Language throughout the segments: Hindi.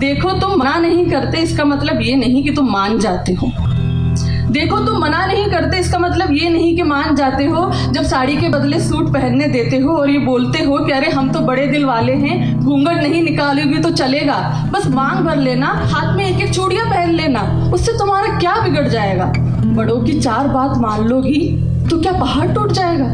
देखो तुम मना नहीं करते इसका मतलब ये नहीं कि तुम मान जाते हो। देखो तुम मना नहीं करते इसका मतलब ये नहीं कि मान जाते हो। जब साड़ी के बदले सूट पहनने देते हो और ये बोलते हो कि अरे हम तो बड़े दिल वाले हैं, घूंघट नहीं निकालोगी तो चलेगा, बस मांग भर लेना, हाथ में एक एक चूड़ियां पहन लेना, उससे तुम्हारा क्या बिगड़ जाएगा। बड़ों की 4 बात मान लोगी तो क्या पहाड़ टूट जाएगा।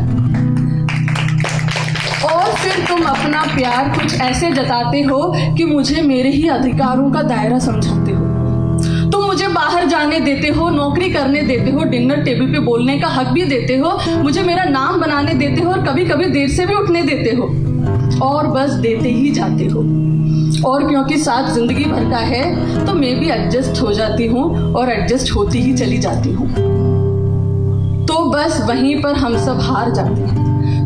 और फिर तुम अपना प्यार कुछ ऐसे जताते हो कि मुझे मेरे ही अधिकारों का दायरा समझाते हो। तुम मुझे बाहर जाने देते हो, नौकरी करने देते हो, डिनर टेबल पे बोलने का हक भी देते हो, मुझे मेरा नाम बनाने देते हो और कभी कभी देर से भी उठने देते हो, और बस देते ही जाते हो। और क्योंकि साथ जिंदगी भर का है तो मैं भी एडजस्ट हो जाती हूँ और एडजस्ट होती ही चली जाती हूँ। तो बस वहीं पर हम सब हार जाते हैं।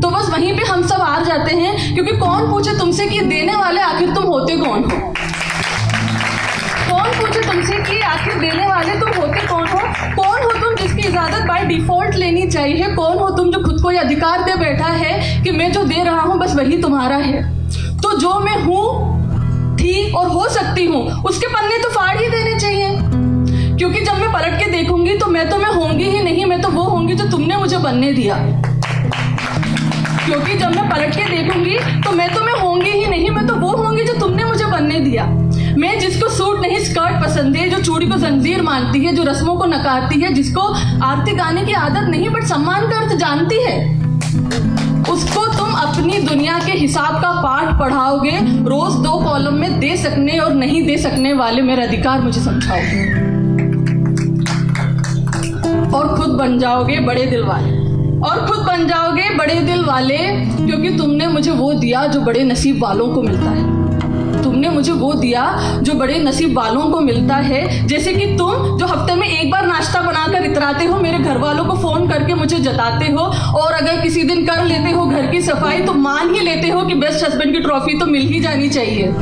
क्योंकि कौन पूछे तुमसे कि देने वाले आखिर तुम होते कौन हो। कौन पूछे तुमसे कि आखिर देने वाले तुम होते कौन हो। कौन हो तुम जिसकी इजाजत बाय डिफॉल्ट लेनी चाहिए। कौन हो तुम जो खुद को ये अधिकार दे बैठा है कि मैं जो दे रहा हूँ बस वही तुम्हारा है। तो जो मैं हूँ, थी और हो सकती हूँ उसके पन्ने तो फाड़ ही देने चाहिए। क्योंकि जब मैं पलट के देखूंगी तो मैं होंगी ही नहीं, मैं तो वो होंगी जो तुमने मुझे बनने दिया। क्योंकि जब मैं पलट के देखूंगी तो मैं होंगी ही नहीं, मैं तो वो होंगी जो तुमने मुझे बनने दिया। मैं जिसको सूट नहीं स्कर्ट पसंद है, जो चूड़ी को जंजीर मानती है, जो रस्मों को नकारती है, जिसको आरती गाने की आदत नहीं बट सम्मान का अर्थ जानती है, उसको तुम अपनी दुनिया के हिसाब का पाठ पढ़ाओगे। रोज 2 कॉलम में दे सकने और नहीं दे सकने वाले मेरे अधिकार मुझे समझाओगे और खुद बन जाओगे बड़े दिल वाले। क्योंकि तुमने मुझे वो दिया जो बड़े नसीब वालों को मिलता है। तुमने मुझे वो दिया जो बड़े नसीब वालों को मिलता है। जैसे कि तुम जो हफ्ते में एक बार नाश्ता बनाकर इतराते हो, मेरे घर वालों को फोन करके मुझे जताते हो, और अगर किसी दिन कर लेते हो घर की सफाई तो मान ही लेते हो कि बेस्ट हस्बैंड की ट्रॉफी तो मिल ही जानी चाहिए।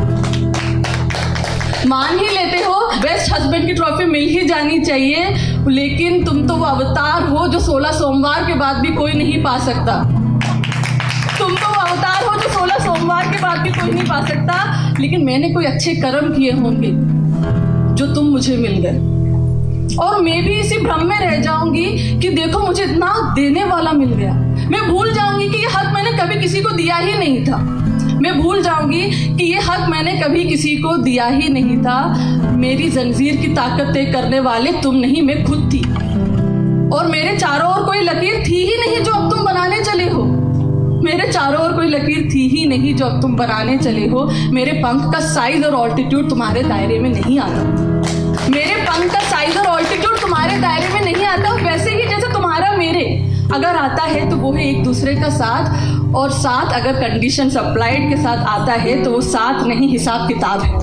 मान ही लेते हो बेस्ट हस्बैंड की ट्रॉफी मिल ही जानी चाहिए। लेकिन तुम तो वो अवतार हो जो 16 सोमवार के बाद भी कोई नहीं पा सकता। तुम तो वो अवतार हो जो 16 सोमवार के बाद भी कोई नहीं पा सकता। लेकिन मैंने कोई अच्छे कर्म किए होंगे जो तुम मुझे मिल गए, और मैं भी इसी भ्रम में रह जाऊंगी कि देखो मुझे इतना देने वाला मिल गया। मैं भूल जाऊंगी कि ये हक मैंने कभी किसी को दिया ही नहीं था। मेरी जंजीर की ताकत तय करने वाले तुम नहीं, मैं खुद थी। और मेरे चारों ओर कोई लकीर थी ही नहीं जो अब तुम बनाने चले हो। मेरे पंख का साइज और ऑल्टीट्यूड तुम्हारे दायरे में नहीं आता। वैसे ही जैसे तुम्हारा मेरे अगर आता है तो वो है एक दूसरे का साथ, और साथ अगर कंडीशन अप्लाइड के साथ आता है तो वो साथ नहीं हिसाब किताब है।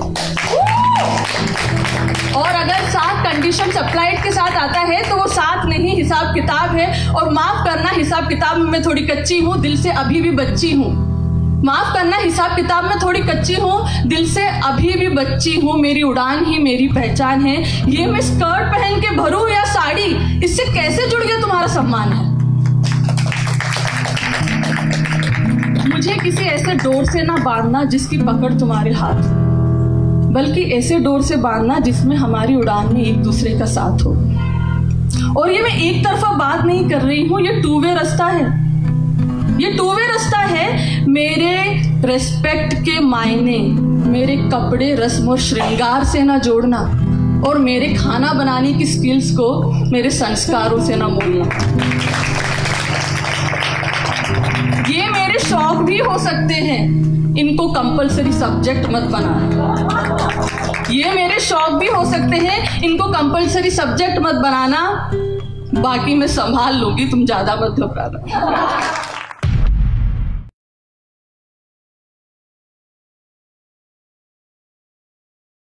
और अगर साथ कंडीशन अप्लाइड के साथ आता है तो वो साथ नहीं हिसाब किताब है। और माफ करना, हिसाब किताब में मैं थोड़ी कच्ची हूँ, दिल से अभी भी बच्ची हूँ। दिल से अभी भी बच्ची हूँ। मेरी उड़ान ही मेरी पहचान है। ये मैं स्कर्ट पहन के भरूं या साड़ी, इससे कैसे जुड़ गया तुम्हारा सम्मान है। मुझे किसी ऐसे डोर से ना बांधना जिसकी पकड़ तुम्हारे हाथ, बल्कि ऐसे डोर से बांधना जिसमें हमारी उड़ान में एक दूसरे का साथ हो। और ये मैं एक तरफा बात नहीं कर रही हूँ, ये 2 वे रास्ता है। मेरे रेस्पेक्ट के मायने मेरे कपड़े, रस्म और श्रृंगार से ना जोड़ना, और मेरे खाना बनाने की स्किल्स को मेरे संस्कारों से ना मोड़ना। ये मेरे शौक भी हो सकते हैं, इनको कंपलसरी सब्जेक्ट मत बनाना। बाकी मैं संभाल लूंगी, तुम ज्यादा मत घबराना।